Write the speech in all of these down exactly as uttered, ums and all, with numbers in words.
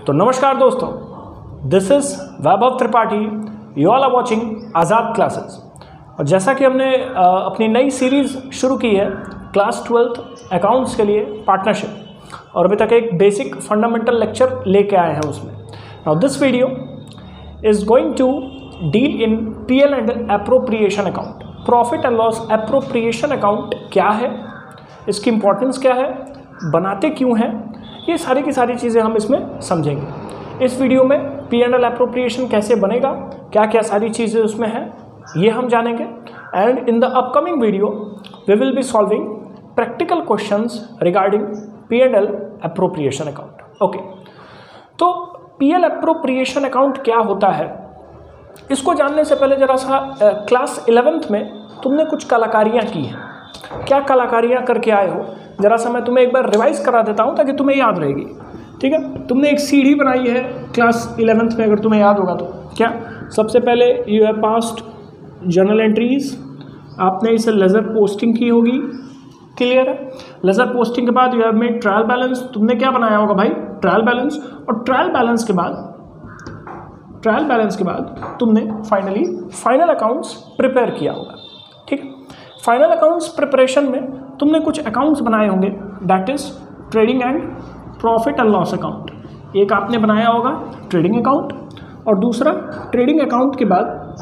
तो नमस्कार दोस्तों, this is Vaibhav Tripathi, you all are watching Azad classes. और जैसा कि हमने अपनी नई सीरीज़ शुरू की है क्लास ट्वेल्थ अकाउंट्स के लिए पार्टनरशिप, और अभी तक एक बेसिक फंडामेंटल लेक्चर लेके आए हैं उसमें। Now this video is going to deal in P L and appropriation account. Profit and loss appropriation account क्या है, इसकी इंपॉर्टेंस क्या है, बनाते क्यों हैं, ये सारी की सारी चीज़ें हम इसमें समझेंगे। इस वीडियो में पी एंड एल एप्रोप्रिएशन कैसे बनेगा, क्या क्या सारी चीज़ें उसमें हैं, ये हम जानेंगे। And in the upcoming video we will be solving practical questions regarding P and L appropriation account. Okay, तो पी एल एप्रोप्रिएशन अकाउंट क्या होता है, इसको जानने से पहले जरा सा क्लास इलेवेंथ में तुमने कुछ कलाकारियाँ की हैं, क्या कलाकारियाँ करके आए हो, जरा सा मैं तुम्हें एक बार रिवाइज करा देता हूँ ताकि तुम्हें याद रहेगी। ठीक है, तुमने एक सीढ़ी बनाई है क्लास इलेवेंथ में, अगर तुम्हें याद होगा तो। क्या सबसे पहले you have passed journal entries, आपने इसे लेजर पोस्टिंग की होगी, क्लियर है। लेजर पोस्टिंग के बाद you have made trial balance, तुमने क्या बनाया होगा भाई, ट्रायल बैलेंस। और ट्रायल बैलेंस के बाद ट्रायल बैलेंस के बाद तुमने फाइनली फाइनल अकाउंट्स प्रिपेयर किया होगा। ठीक है, फाइनल अकाउंट्स प्रिपरेशन में तुमने कुछ अकाउंट्स बनाए होंगे, that is trading and profit and loss account. एक आपने बनाया होगा ट्रेडिंग अकाउंट, और दूसरा ट्रेडिंग अकाउंट के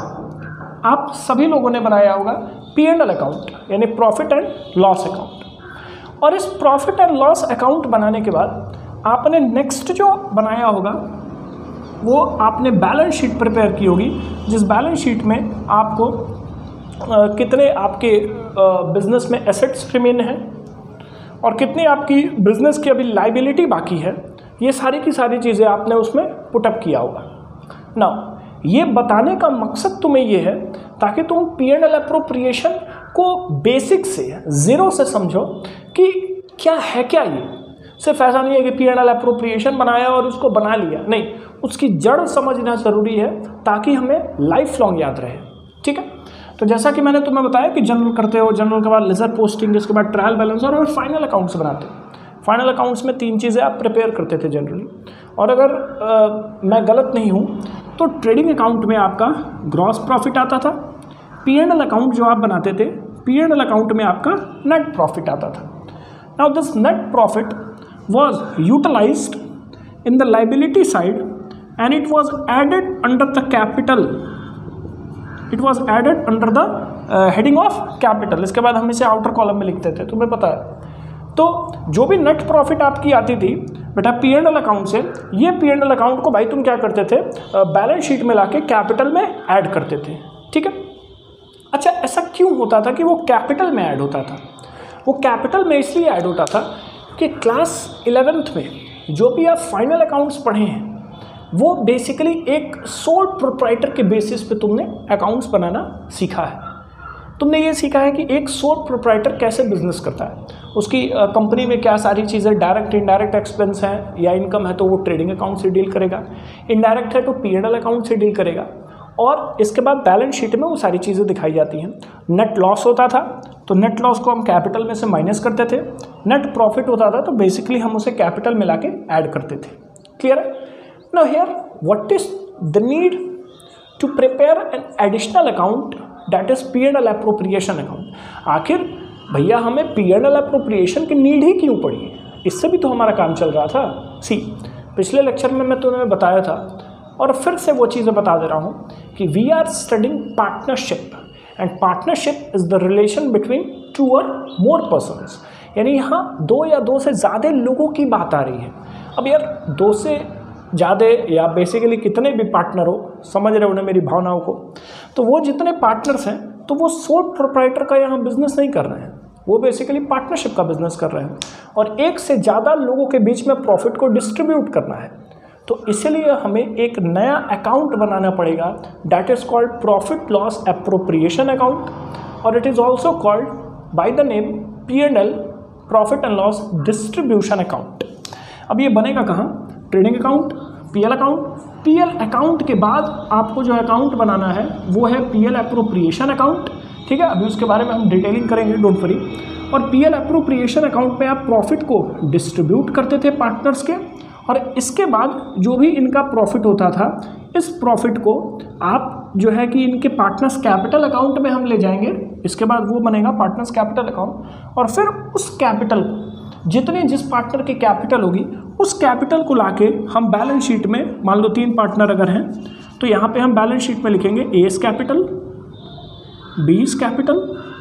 बाद आप सभी लोगों ने बनाया होगा पी एंड एल अकाउंट, यानी प्रॉफिट एंड लॉस अकाउंट। और इस प्रॉफिट एंड लॉस अकाउंट बनाने के बाद आपने नेक्स्ट जो बनाया होगा वो आपने बैलेंस शीट प्रिपेयर की होगी, जिस बैलेंस शीट में आपको uh, कितने आपके बिजनेस uh, में एसेट्स रिमेन हैं और कितनी आपकी बिजनेस की अभी लाइबिलिटी बाकी है, ये सारी की सारी चीज़ें आपने उसमें पुटअप किया होगा। नाउ ये बताने का मकसद तुम्हें ये है ताकि तुम पी एंड एल एप्रोप्रिएशन को बेसिक से, ज़ीरो से समझो कि क्या है क्या ये। सिर्फ ऐसा नहीं है कि पी एंड एल एप्रोप्रिएशन बनाया और उसको बना लिया, नहीं, उसकी जड़ समझना ज़रूरी है ताकि हमें लाइफ लॉन्ग याद रहे। ठीक है, तो जैसा कि मैंने तुम्हें बताया कि जनरल करते हो, जनरल के बाद लेजर पोस्टिंग, इसके बाद ट्रायल बैलेंस, और फाइनल अकाउंट्स बनाते हो। फाइनल अकाउंट्स में तीन चीज़ें आप प्रिपेयर करते थे जनरली, और अगर आ, मैं गलत नहीं हूँ तो ट्रेडिंग अकाउंट में आपका ग्रॉस प्रॉफिट आता था, पी एंड एल अकाउंट जो आप बनाते थे, पी एंड एल अकाउंट में आपका नेट प्रॉफिट आता था। Now this net profit was utilized in the liability side and it was added under the capital, it was added under the uh, heading of capital। इसके बाद हम इसे outer column में लिखते थे, तुम्हें पता है। तो जो भी नेट प्रॉफिट आपकी आती थी बेटा पी एंड एल अकाउंट से, ये पी एंड एल अकाउंट को भाई तुम क्या करते थे, बैलेंस शीट में लाके कैपिटल में ऐड करते थे। ठीक है, अच्छा ऐसा क्यों होता था कि वो कैपिटल में ऐड होता था? वो कैपिटल में इसलिए ऐड होता था कि क्लास इलेवेंथ में जो भी आप फाइनल अकाउंट्स पढ़े हैं वो बेसिकली एक सोल प्रोप्राइटर के बेसिस पे तुमने अकाउंट्स बनाना सीखा है। तुमने ये सीखा है कि एक सोल प्रोप्राइटर कैसे बिजनेस करता है, उसकी कंपनी में क्या सारी चीज़ें डायरेक्ट इनडायरेक्ट एक्सपेंस हैं या इनकम है तो वो ट्रेडिंग अकाउंट से डील करेगा, इनडायरेक्ट है तो पी एंड एल अकाउंट से डील करेगा, और इसके बाद बैलेंस शीट में वो सारी चीज़ें दिखाई जाती हैं। नेट लॉस होता था तो नेट लॉस को हम कैपिटल में से माइनस करते थे, नेट प्रॉफिट होता था तो बेसिकली हम उसे कैपिटल में लाके ऐड करते थे। क्लियर है? Now here what is the need to prepare an additional account that is P and L appropriation account. आखिर भैया हमें पी एंड एल एप्रोप्रिएशन की नीड ही क्यों पड़ी? इससे भी तो हमारा काम चल रहा था। सी, पिछले लेक्चर में मैं तुम्हें बताया था और फिर से वो चीज़ें बता दे रहा हूँ कि we are studying partnership, and partnership is the relation between two or more persons, यानी यहाँ दो या दो से ज़्यादा लोगों की बात आ रही है। अब यार दो से ज़्यादा या बेसिकली कितने भी पार्टनर हो, समझ रहे हो ना मेरी भावनाओं को, तो वो जितने पार्टनर्स हैं तो वो सोल प्रोप्राइटर का यहाँ बिजनेस नहीं कर रहे हैं, वो बेसिकली पार्टनरशिप का बिजनेस कर रहे हैं, और एक से ज़्यादा लोगों के बीच में प्रॉफिट को डिस्ट्रीब्यूट करना है। तो इसलिए हमें एक नया अकाउंट बनाना पड़ेगा, that is called profit loss appropriation account, और it is also called by the name P and L profit and loss distribution account. अब ये बनेगा कहाँ? Trading account, P L account. P L account के बाद आपको जो अकाउंट बनाना है वो है पी एल एप्रोप्रिएशन अकाउंट। ठीक है, अभी उसके बारे में हम डिटेलिंग करेंगे, डोंट वरी। और पी एल एप्रोप्रिएशन अकाउंट में आप प्रॉफिट को डिस्ट्रीब्यूट करते थे पार्टनर्स के, और इसके बाद जो भी इनका प्रॉफिट होता था, इस प्रॉफिट को आप जो है कि इनके पार्टनर्स कैपिटल अकाउंट में हम ले जाएंगे। इसके बाद वो बनेगा पार्टनर्स कैपिटल अकाउंट, और फिर उस कैपिटल को, जितने जिस पार्टनर की कैपिटल होगी उस कैपिटल को लाके हम बैलेंस शीट में, मान लो तीन पार्टनर अगर हैं तो यहाँ पे हम बैलेंस शीट में लिखेंगे एस कैपिटल, बीस कैपिटल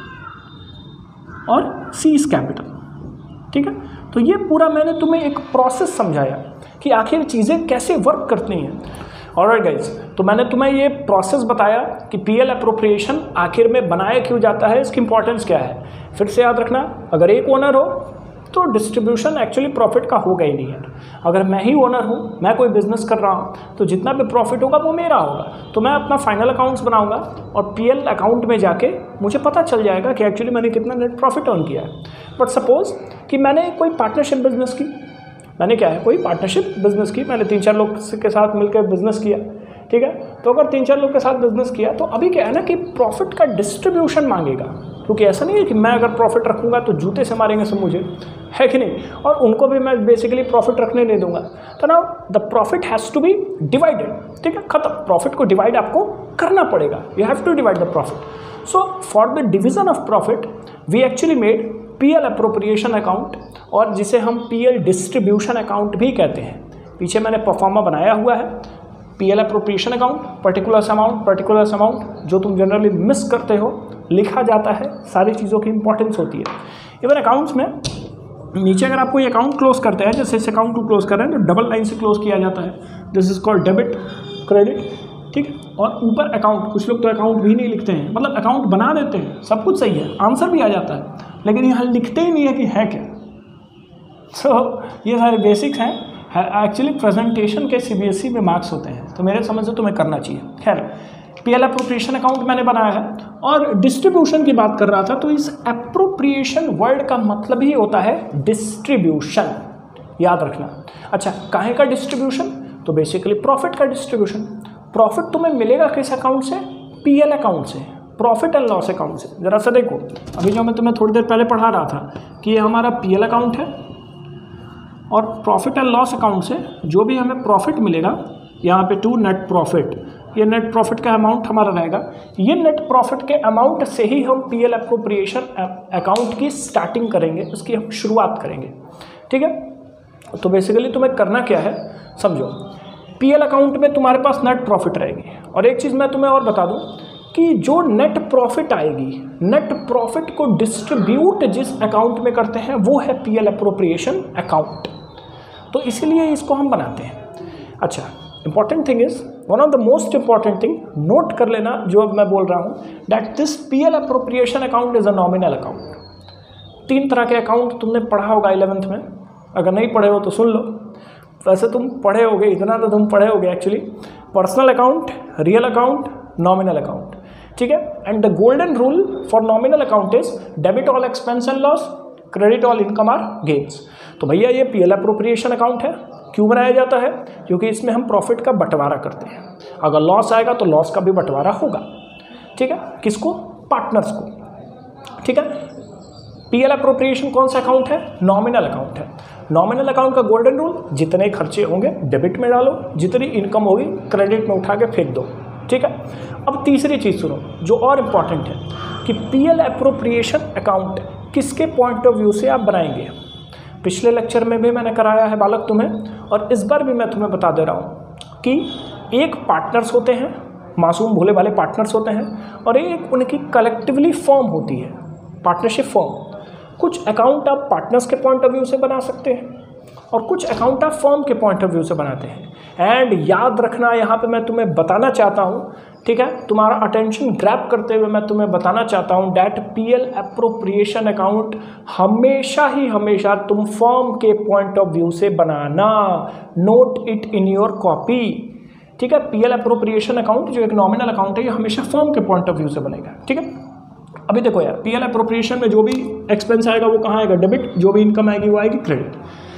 और सीस कैपिटल। ठीक है, तो ये पूरा मैंने तुम्हें एक प्रोसेस समझाया कि आखिर चीज़ें कैसे वर्क करती हैं। ऑलराइट गाइज, तो मैंने तुम्हें ये प्रोसेस बताया कि पीएल अप्रोप्रिएशन आखिर में बनाया क्यों जाता है, इसकी इंपॉर्टेंस क्या है। फिर से याद रखना, अगर एक ओनर हो तो डिस्ट्रीब्यूशन एक्चुअली प्रॉफिट का होगा ही नहीं है। अगर मैं ही ओनर हूँ, मैं कोई बिजनेस कर रहा हूँ, तो जितना भी प्रॉफिट होगा वो मेरा होगा। तो मैं अपना फाइनल अकाउंट्स बनाऊंगा और पीएल अकाउंट में जाके मुझे पता चल जाएगा कि एक्चुअली मैंने कितना नेट प्रॉफिट अर्न किया है। बट सपोज कि मैंने कोई पार्टनरशिप बिजनेस की, मैंने क्या है कोई पार्टनरशिप बिजनेस की, मैंने तीन चार लोग के साथ मिलकर बिजनेस किया। ठीक है, तो अगर तीन चार लोग के साथ बिजनेस किया तो अभी क्या है ना कि प्रॉफिट का डिस्ट्रीब्यूशन मांगेगा, क्योंकि ऐसा नहीं है कि मैं अगर प्रॉफिट रखूंगा तो जूते से मारेंगे सब मुझे, है कि नहीं, और उनको भी मैं बेसिकली प्रॉफिट रखने नहीं दूंगा। तो now the profit has to be divided. ठीक है, खत्म, प्रॉफिट को डिवाइड आपको करना पड़ेगा, you have to divide the profit. So for the division of profit we actually made PL appropriation account, और जिसे हम पीएल डिस्ट्रीब्यूशन अकाउंट भी कहते हैं। पीछे मैंने परफॉर्मा बनाया हुआ है, PL appropriation account, particular amount, particular amount, जो तुम जनरली मिस करते हो, लिखा जाता है, सारी चीज़ों की इंपॉर्टेंस होती है। इवन अकाउंट्स में नीचे अगर आप कोई अकाउंट क्लोज करते हैं, जैसे इस अकाउंट को क्लोज कर रहे हैं तो डबल लाइन से क्लोज किया जाता है, this is called debit credit. ठीक है, और ऊपर अकाउंट, कुछ लोग तो अकाउंट भी नहीं लिखते हैं, मतलब अकाउंट बना देते हैं, सब कुछ सही है, आंसर भी आ जाता है, लेकिन यहाँ लिखते ही नहीं है कि है क्या। सो so, ये सारे बेसिक्स हैं, एक्चुअली प्रेजेंटेशन के सीबीएसई में मार्क्स होते हैं, तो मेरे समझ से तुम्हें करना चाहिए। खैर, पीएल अप्रोप्रिएशन अकाउंट मैंने बनाया है, और डिस्ट्रीब्यूशन की बात कर रहा था, तो इस अप्रोप्रिएशन वर्ड का मतलब ही होता है डिस्ट्रीब्यूशन, याद रखना। अच्छा, काहे का डिस्ट्रीब्यूशन? तो बेसिकली प्रॉफिट का डिस्ट्रीब्यूशन। प्रॉफिट तुम्हें मिलेगा किस अकाउंट से? पीएल अकाउंट से, प्रॉफिट एंड लॉस अकाउंट से। जरा सा देखो, अभी जो मैं तुम्हें थोड़ी देर पहले पढ़ा रहा था कि ये हमारा पीएल अकाउंट है, और प्रॉफिट एंड लॉस अकाउंट से जो भी हमें प्रॉफिट मिलेगा, यहाँ पे टू नेट प्रॉफिट, ये नेट प्रॉफिट का अमाउंट हमारा रहेगा। ये नेट प्रॉफिट के अमाउंट से ही हम पीएल अप्रोप्रिएशन अकाउंट की स्टार्टिंग करेंगे, उसकी हम शुरुआत करेंगे। ठीक है, तो बेसिकली तुम्हें करना क्या है समझो, पीएल अकाउंट में तुम्हारे पास नेट प्रॉफिट रहेगी, और एक चीज़ मैं तुम्हें और बता दूं कि जो नेट प्रॉफिट आएगी, नेट प्रॉफिट को डिस्ट्रीब्यूट जिस अकाउंट में करते हैं वो है पीएल अप्रोप्रिएशन अकाउंट, तो इसीलिए इसको हम बनाते हैं। अच्छा, important thing is, one of the most important thing note कर लेना जो अब मैं बोल रहा हूँ, that this PL appropriation account is a nominal account. तीन तरह के अकाउंट तुमने पढ़ा होगा इलेवेंथ में, अगर नहीं पढ़े हो तो सुन लो, वैसे तुम पढ़े होगे, इतना तो तुम पढ़े होगे actually. Personal account, real account, nominal account. ठीक है, and the golden rule for nominal account is debit all expense and loss, credit all income or gains. तो भैया ये पीएल अप्रोप्रिएशन अकाउंट है, क्यों बनाया जाता है? क्योंकि इसमें हम प्रॉफिट का बंटवारा करते हैं, अगर लॉस आएगा तो लॉस का भी बंटवारा होगा। ठीक है, किसको? पार्टनर्स को। ठीक है, पीएल अप्रोप्रिएशन कौन सा अकाउंट है? नॉमिनल अकाउंट है। नॉमिनल अकाउंट का गोल्डन रूल, जितने खर्चे होंगे डेबिट में डालो, जितनी इनकम होगी क्रेडिट में उठा के फेंक दो। ठीक है, अब तीसरी चीज़ सुनो जो और इम्पॉर्टेंट है कि पीएल अप्रोप्रिएशन अकाउंट किसके पॉइंट ऑफ व्यू से आप बनाएंगे। पिछले लेक्चर में भी मैंने कराया है बालक तुम्हें, और इस बार भी मैं तुम्हें बता दे रहा हूँ कि एक पार्टनर्स होते हैं, मासूम भोले वाले पार्टनर्स होते हैं, और एक उनकी कलेक्टिवली फर्म होती है, पार्टनरशिप फर्म। कुछ अकाउंट आप पार्टनर्स के पॉइंट ऑफ व्यू से बना सकते हैं, और कुछ अकाउंट आप फर्म के पॉइंट ऑफ व्यू से बनाते हैं। एंड याद रखना, यहाँ पे मैं तुम्हें बताना चाहता हूँ, ठीक है, तुम्हारा अटेंशन ग्रैब करते हुए मैं तुम्हें बताना चाहता हूँ डैट पीएल अप्रोप्रिएशन अकाउंट हमेशा ही हमेशा तुम फर्म के पॉइंट ऑफ व्यू से बनाना। Note it in your copy. ठीक है, पीएल अप्रोप्रिएशन अकाउंट जो एक नॉमिनल अकाउंट है, ये हमेशा फर्म के पॉइंट ऑफ व्यू से बनेगा। ठीक है, अभी देखो यार, पीएल अप्रोप्रिएशन में जो भी एक्सपेंस आएगा वो कहाँ आएगा? डेबिट। जो भी इनकम आएगी वो आएगी क्रेडिट।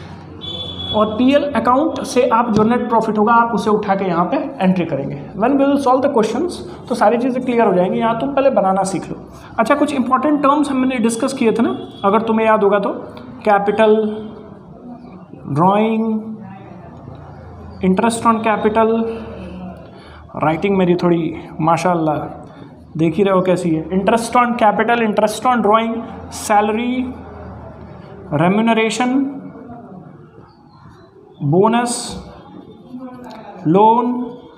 और पीएल अकाउंट से आप जो नेट प्रॉफिट होगा आप उसे उठा के यहाँ पे एंट्री करेंगे। When we will solve the questions तो सारी चीज़ें क्लियर हो जाएंगी। यहाँ तुम पहले बनाना सीख लो। अच्छा, कुछ इंपॉर्टेंट टर्म्स हमने डिस्कस किए थे ना, अगर तुम्हें याद होगा तो, capital, drawing, interest on capital, writing मेरी थोड़ी माशाल्लाह देख ही रहे हो कैसी है। Interest on capital, interest on drawing, salary, remuneration, bonus, loan,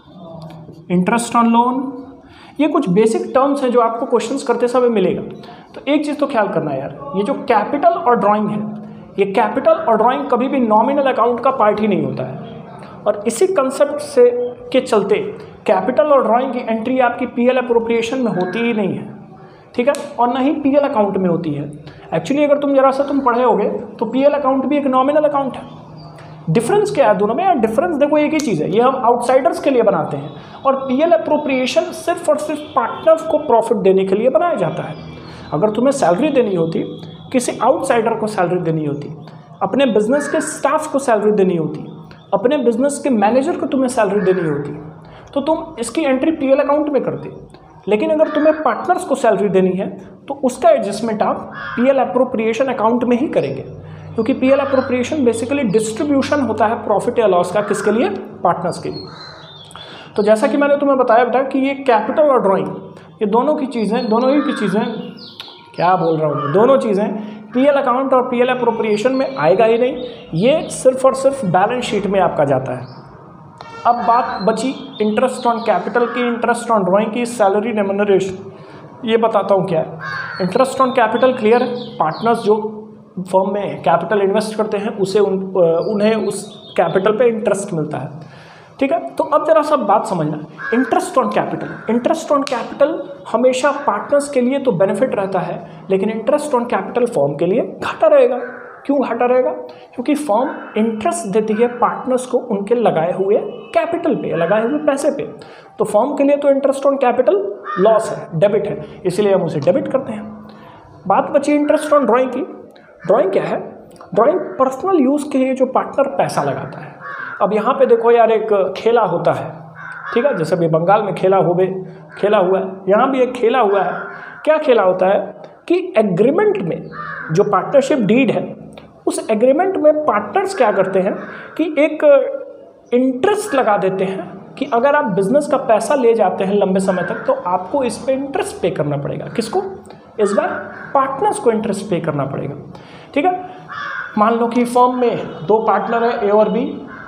interest on loan, ये कुछ बेसिक टर्म्स हैं जो आपको क्वेश्चंस करते समय मिलेगा। तो एक चीज़ तो ख्याल करना है यार, ये जो कैपिटल और ड्राइंग है, ये कैपिटल और ड्राइंग कभी भी नॉमिनल अकाउंट का पार्ट ही नहीं होता है। और इसी कंसेप्ट से के चलते कैपिटल और ड्राइंग की एंट्री आपकी पीएल अप्रोप्रिएशन में होती ही नहीं है, ठीक है, और ना ही पीएल अकाउंट में होती है। एक्चुअली अगर तुम जरा सा तुम पढ़े होगे तो पीएल अकाउंट भी एक नॉमिनल अकाउंट है। डिफरेंस क्या है दोनों में यार? डिफरेंस देखो एक ही चीज़ है, ये हम आउटसाइडर्स के लिए बनाते हैं, और पीएल अप्रोप्रिएशन सिर्फ और सिर्फ पार्टनर्स को प्रॉफिट देने के लिए बनाया जाता है। अगर तुम्हें सैलरी देनी होती, किसी आउटसाइडर को सैलरी देनी होती, अपने बिजनेस के स्टाफ को सैलरी देनी होती, अपने बिजनेस के मैनेजर को तुम्हें सैलरी देनी होती, तो तुम इसकी एंट्री पीएल अकाउंट में करते। लेकिन अगर तुम्हें पार्टनर्स को सैलरी देनी है तो उसका एडजस्टमेंट आप पीएल अप्रोप्रिएशन अकाउंट में ही करेंगे, क्योंकि पीएल अप्रोप्रिएशन बेसिकली डिस्ट्रीब्यूशन होता है प्रॉफिट या लॉस का, किसके लिए? पार्टनर्स के लिए। तो जैसा कि मैंने तुम्हें बताया बेटा कि ये कैपिटल और ड्राइंग, ये दोनों की चीज़ें, दोनों ही की चीज़ें, क्या बोल रहा हूँ, दोनों चीज़ें पीएल अकाउंट और पीएल अप्रोप्रिएशन में आएगा ही नहीं, ये सिर्फ और सिर्फ बैलेंस शीट में आपका जाता है। अब बात बची इंटरेस्ट ऑन कैपिटल की, इंटरेस्ट ऑन ड्राइंग की, सैलरी, रेम्यूनरेशन, ये बताता हूँ क्या है। इंटरेस्ट ऑन कैपिटल क्लियर है, पार्टनर्स जो फर्म में कैपिटल इन्वेस्ट करते हैं उसे उन, उन्हें उस कैपिटल पे इंटरेस्ट मिलता है, ठीक है। तो अब जरा सा बात समझना, interest on capital, interest on capital हमेशा पार्टनर्स के लिए तो बेनिफिट रहता है, लेकिन इंटरेस्ट ऑन कैपिटल फर्म के लिए घाटा रहेगा। क्यों घाटा रहेगा? क्योंकि फर्म इंटरेस्ट देती है पार्टनर्स को उनके लगाए हुए कैपिटल पे, लगाए हुए पैसे पे। तो फर्म के लिए तो इंटरेस्ट ऑन कैपिटल लॉस है, डेबिट है, इसलिए हम उसे डेबिट करते हैं। बात बची इंटरेस्ट ऑन ड्राइंग की। ड्राइंग क्या है? ड्राइंग पर्सनल यूज़ के लिए जो पार्टनर पैसा लगाता है। अब यहाँ पे देखो यार, एक खेला होता है, ठीक है, जैसे भी बंगाल में खेला होवे खेला हुआ है, यहाँ भी एक खेला हुआ है। क्या खेला होता है कि एग्रीमेंट में जो पार्टनरशिप डीड है, उस एग्रीमेंट में पार्टनर्स क्या करते हैं कि एक इंटरेस्ट लगा देते हैं कि अगर आप बिजनेस का पैसा ले जाते हैं लंबे समय तक तो आपको इस पे इंटरेस्ट पे करना पड़ेगा। किसको? इस बार पार्टनर्स को इंटरेस्ट पे करना पड़ेगा, ठीक है। मान लो कि फर्म में दो पार्टनर है, ए और बी।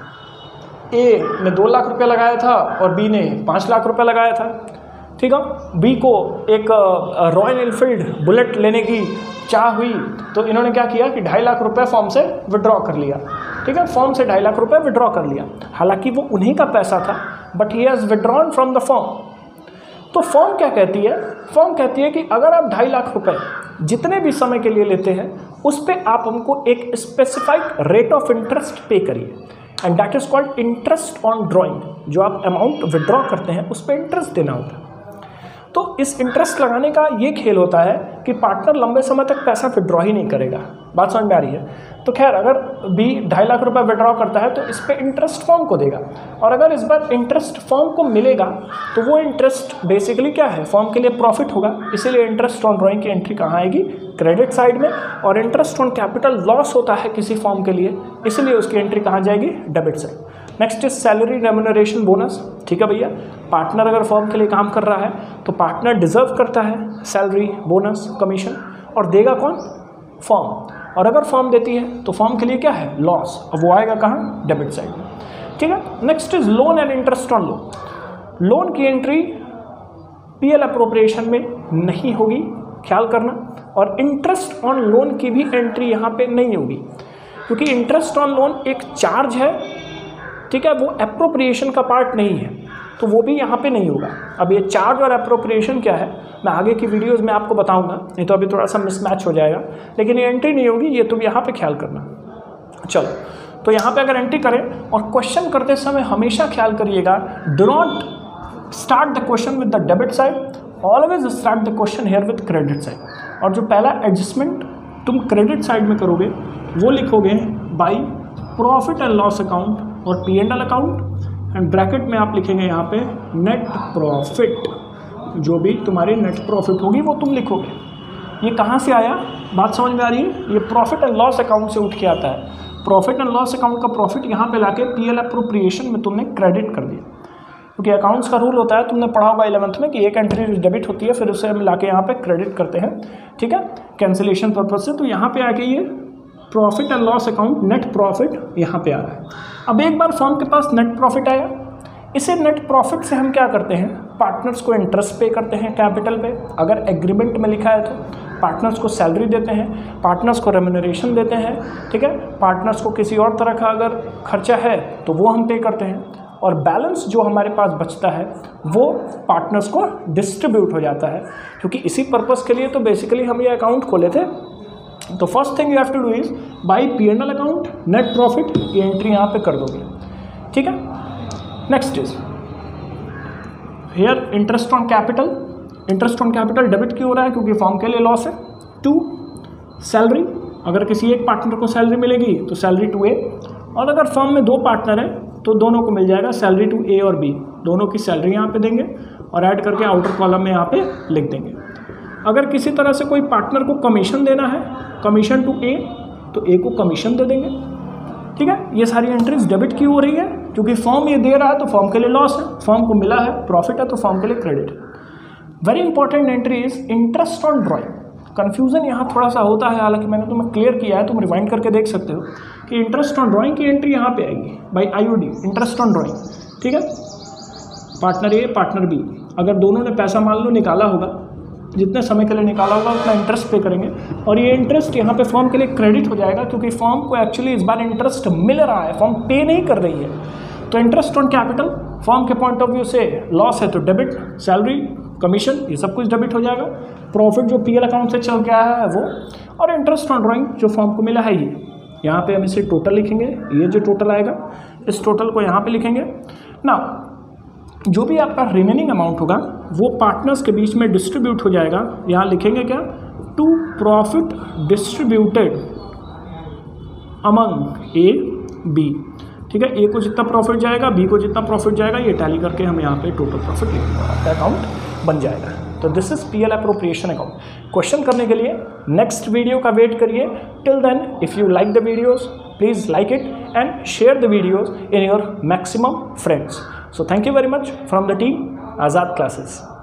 ए ने दो लाख रुपए लगाया था और बी ने पाँच लाख रुपए लगाया था, ठीक है। बी को एक रॉयल एनफील्ड बुलेट लेने की चाह हुई तो इन्होंने क्या किया कि ढाई लाख रुपए फॉर्म से विड्रॉ कर लिया, ठीक है। फॉर्म से ढाई लाख रुपए विड्रॉ कर लिया, हालांकि वो उन्हीं का पैसा था, but he has withdrawn from the firm. तो फॉर्म क्या कहती है? फॉर्म कहती है कि अगर आप ढाई लाख रुपए जितने भी समय के लिए लेते हैं उस पर आप हमको एक स्पेसिफाइड रेट ऑफ इंटरेस्ट पे करिए, and that is called interest on drawing. जो आप अमाउंट विड्रॉ करते हैं उस पर इंटरेस्ट देना होता है। तो इस इंटरेस्ट लगाने का ये खेल होता है कि पार्टनर लंबे समय तक पैसा विड्रॉ ही नहीं करेगा। बात समझ में आ रही है? तो खैर, अगर बी ढाई लाख रुपए विड्रॉ करता है तो इस पर इंटरेस्ट फर्म को देगा, और अगर इस बार इंटरेस्ट फर्म को मिलेगा तो वो इंटरेस्ट बेसिकली क्या है? फर्म के लिए प्रॉफिट होगा। इसीलिए इंटरेस्ट ऑन ड्रॉइंग की एंट्री कहाँ आएगी? क्रेडिट साइड में। और इंटरेस्ट ऑन कैपिटल लॉस होता है किसी फर्म के लिए, इसलिए उसकी एंट्री कहाँ जाएगी? Debit side. Next is salary, remuneration, bonus, ठीक है भैया। पार्टनर अगर फर्म के लिए काम कर रहा है तो पार्टनर डिजर्व करता है सैलरी, बोनस, कमीशन, और देगा कौन? फर्म। और अगर फर्म देती है तो फर्म के लिए क्या है? लॉस। अब वो आएगा कहाँ? डेबिट साइड में, ठीक है। Next is loan and interest on loan. Loan की एंट्री पीएल अप्रोप्रिएशन में नहीं होगी, ख्याल करना। और इंटरेस्ट ऑन लोन की भी एंट्री यहाँ पे नहीं होगी, क्योंकि इंटरेस्ट ऑन लोन एक चार्ज है, ठीक है, वो अप्रोप्रिएशन का पार्ट नहीं है, तो वो भी यहाँ पे नहीं होगा। अब ये चार्ज और अप्रोप्रिएशन क्या है मैं आगे की वीडियोस में आपको बताऊंगा, नहीं तो अभी थोड़ा सा मिसमैच हो जाएगा, लेकिन ये एंट्री नहीं होगी, ये तुम यहाँ पे ख्याल करना। चलो, तो यहाँ पे अगर एंट्री करें और क्वेश्चन करते समय हमेशा ख्याल करिएगा, do not start the question with the debit side, always start the question here with credit side. और जो पहला एडजस्टमेंट तुम क्रेडिट साइड में करोगे वो लिखोगे by profit and loss account और P and L account, and bracket में आप लिखेंगे यहाँ पे नेट प्रॉफिट। जो भी तुम्हारी नेट प्रॉफिट होगी वो तुम लिखोगे। ये कहाँ से आया? बात समझ में आ रही है? ये प्रॉफिट एंड लॉस अकाउंट से उठ के आता है। प्रॉफिट एंड लॉस अकाउंट का प्रॉफिट यहाँ पे लाके पीएल अप्रोप्रिएशन में तुमने क्रेडिट कर दिया, क्योंकि अकाउंट्स का रूल होता है, तुमने पढ़ा होगा इलेवंथ में कि एक एंट्री डेबिट होती है फिर उसे हम लाके यहाँ पे क्रेडिट करते हैं, ठीक है, कैंसिलेशन पर्पज से। तो यहाँ पे आके ये profit and loss account net profit यहाँ पे आ रहा है। अब एक बार फर्म के पास नेट प्रॉफिट आया, इसे नेट प्रॉफिट से हम क्या करते हैं, पार्टनर्स को इंटरेस्ट पे करते हैं कैपिटल पे, अगर एग्रीमेंट में लिखा है तो पार्टनर्स को सैलरी देते हैं, पार्टनर्स को रेम्यूनरेशन देते हैं, ठीक है, पार्टनर्स को किसी और तरह का अगर खर्चा है तो वो हम पे करते हैं, और बैलेंस जो हमारे पास बचता है वो पार्टनर्स को डिस्ट्रीब्यूट हो जाता है, क्योंकि इसी पर्पज़ के लिए तो बेसिकली हम ये अकाउंट खोले थे। तो first thing you have to do is by P and L account net profit, ये एंट्री यहाँ पे कर दोगे, ठीक है। Next is here interest on capital, interest on capital debit क्यों हो रहा है, क्योंकि फर्म के लिए लॉस है। टू सैलरी, अगर किसी एक पार्टनर को सैलरी मिलेगी तो सैलरी टू ए, और अगर फर्म में दो पार्टनर हैं तो दोनों को मिल जाएगा सैलरी टू ए और बी, दोनों की सैलरी यहाँ पे देंगे और ऐड करके आउटर कॉलम में यहाँ पे लिख देंगे। अगर किसी तरह से कोई पार्टनर को कमीशन देना है, कमीशन टू ए, तो ए को कमीशन दे देंगे, ठीक है। ये सारी एंट्रीज डेबिट क्यों हो रही है, क्योंकि फर्म ये दे रहा है तो फर्म के लिए लॉस है, फर्म को मिला है प्रॉफिट है तो फर्म के लिए क्रेडिट है। Very important entry is interest on drawing. Confusion यहाँ थोड़ा सा होता है, हालांकि मैंने तुम्हें क्लियर किया है, तुम रिवाइंड करके देख सकते हो कि इंटरेस्ट ऑन ड्रॉइंग की एंट्री यहाँ पे आएगी by IOD, interest on drawing, ठीक है। पार्टनर ए पार्टनर बी, अगर दोनों ने पैसा मान लो निकाला होगा, जितने समय के लिए निकाला होगा उतना इंटरेस्ट पे करेंगे, और ये इंटरेस्ट यहाँ पे फर्म के लिए क्रेडिट हो जाएगा, क्योंकि फर्म को एक्चुअली इस बार इंटरेस्ट मिल रहा है, फर्म पे नहीं कर रही है। तो इंटरेस्ट ऑन कैपिटल फर्म के पॉइंट ऑफ व्यू से लॉस है तो डेबिट, सैलरी कमीशन ये सब कुछ डेबिट हो जाएगा, प्रॉफिट जो पीएल अकाउंट से चल के आया है वो, और इंटरेस्ट ऑन ड्राइंग जो फर्म को मिला है ये। यहाँ पे हम इसे टोटल लिखेंगे, ये जो टोटल आएगा इस टोटल को यहाँ पे लिखेंगे ना। जो भी आपका रिमेनिंग अमाउंट होगा वो पार्टनर्स के बीच में डिस्ट्रीब्यूट हो जाएगा, यहाँ लिखेंगे क्या, to profit distributed among A B, ठीक है। ए को जितना प्रॉफिट जाएगा बी को जितना प्रॉफिट जाएगा ये टैली करके हम यहाँ पे टोटल प्रॉफिट लिखेंगे, आपका अकाउंट बन जाएगा। तो this is PL appropriation account. Question करने के लिए नेक्स्ट वीडियो का वेट करिए। Till then if you like the videos please like it and share the videos in your maximum friends. So thank you very much from the team Azad classes.